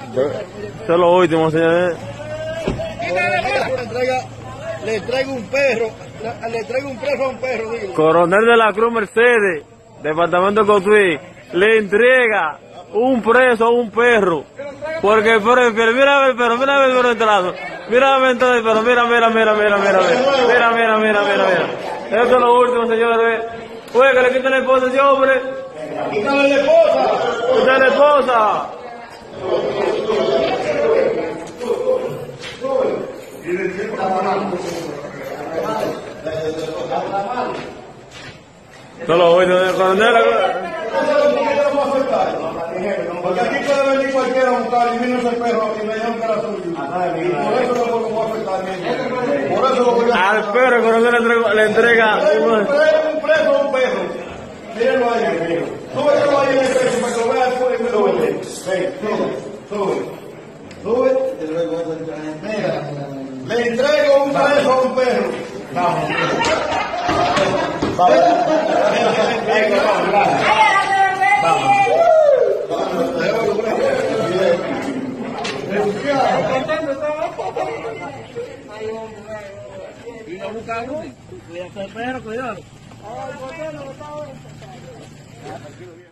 Eso es lo último, señores. Le traigo un perro, le traigo un preso a un perro, digo. Coronel de la Cruz Mercedes, departamento de Cotuí, le entrega un preso a un perro. Porque el perro, mira el perro, mira el perro entrando. Mira el perro, mira. Esto es lo último, señores. Oye, que le quiten la esposa a ese hombre. ¡Quítale la esposa! ¡Quítale la esposa! Solo voy a coronel. Porque aquí puede venir cualquiera a buscar y vino ese perro y me dijeron que era suyo. Y por eso no lo voy a afectar. Por eso lo voy a al perro, el coronel le entrega un preso a un perro. Mírenlo ahí. Súbelo ahí en el pecho para que lo vea el fuego y me lo vea. Sube. Mira, le entrego un preso a un perro. Vamos. Cuidado, cuidado.